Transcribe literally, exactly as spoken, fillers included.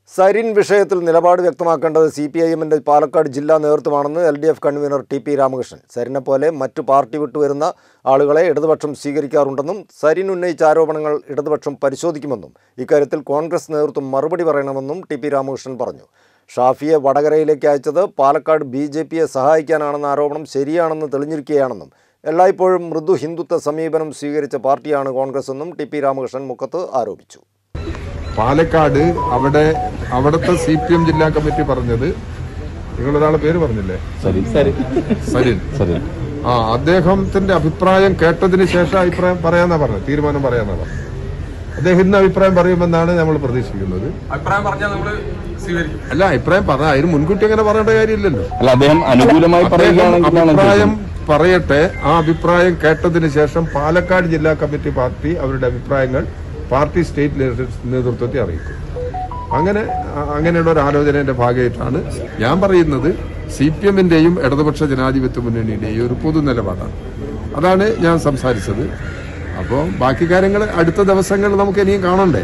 സരിൻ വിഷയത്തിൽ നിലപാട് വ്യക്തമാക്കേണ്ടത് C P I എമ്മിൻ്റെ പാലക്കാട് ജില്ലാ നേതൃത്വമാണെന്ന് L D F convener T P Ramakrishnan. സരിനെ പോലെ മറ്റു പാർട്ടി വിട്ടുവരുന്ന ആളുകളെ ഇടതുപക്ഷം സ്വീകരിക്കാറുണ്ടെന്നും സരിൻ ഉന്നയിച്ച ആരോപണങ്ങൾ ഇടതുപക്ഷം പരിശോധിക്കുമെന്നും ഇക്കാര്യത്തിൽ കോൺഗ്രസ് നേതൃത്വം മറുപടി പറയണമെന്നും ടി പി രാമകൃഷ്ണൻ പറഞ്ഞു. ഷാഫിയെ വടകരയിലേക്ക് അയച്ചത് പാലക്കാട് ബി ജെ പിയെ സഹായിക്കാനാണെന്ന ആരോപണം ശരിയാണെന്ന് തെളിഞ്ഞിരിക്കുകയാണെന്നും എല്ലായ്പ്പോഴും മൃദു ഹിന്ദുത്വ സമീപനം സ്വീകരിച്ച പാർട്ടിയാണ് കോൺഗ്രസ് എന്നും ടി പി രാമകൃഷ്ണൻ മുക്കത്ത് ആരോപിച്ചു. പാലക്കാട് അവിടെ അവിടുത്തെ സി പി എം ജില്ലാ കമ്മിറ്റി പറഞ്ഞത്, നിങ്ങളൊരാളെ പേര് പറഞ്ഞില്ലേ, സരിൻ, ആ അദ്ദേഹത്തിന്റെ അഭിപ്രായം കേട്ടതിന് ശേഷം അഭിപ്രായം പറയാന്നാ പറഞ്ഞത്, തീരുമാനം പറയാന്നാ പറഞ്ഞത്. അദ്ദേഹം ഇന്ന് അഭിപ്രായം പറയുമെന്നാണ് നമ്മൾ പ്രതീക്ഷിക്കുന്നത്. അല്ല, അഭിപ്രായം പറഞ്ഞ അതിന് മുൻകൂട്ടി അങ്ങനെ പറയേണ്ട കാര്യമില്ലല്ലോ. അഭിപ്രായം പറയട്ടെ. ആ അഭിപ്രായം കേട്ടതിന് ശേഷം പാലക്കാട് ജില്ലാ കമ്മിറ്റി പാർട്ടി അവരുടെ അഭിപ്രായങ്ങൾ പാർട്ടി സ്റ്റേറ്റ് നേതൃത്വത്തെ അറിയിക്കും. അങ്ങനെ അങ്ങനെയുള്ള ഒരു ആലോചനയുടെ ഭാഗമായിട്ടാണ് ഞാൻ പറയുന്നത്. സി പി എമ്മിന്റെയും ഇടതുപക്ഷ ജനാധിപത്യ മുന്നണിയുടെയും ഒരു പൊതു നിലപാടാണ്. അതാണ് ഞാൻ സംസാരിച്ചത്. അപ്പോൾ ബാക്കി കാര്യങ്ങൾ അടുത്ത ദിവസങ്ങളിൽ നമുക്ക് ഇനിയും കാണണ്ടേ.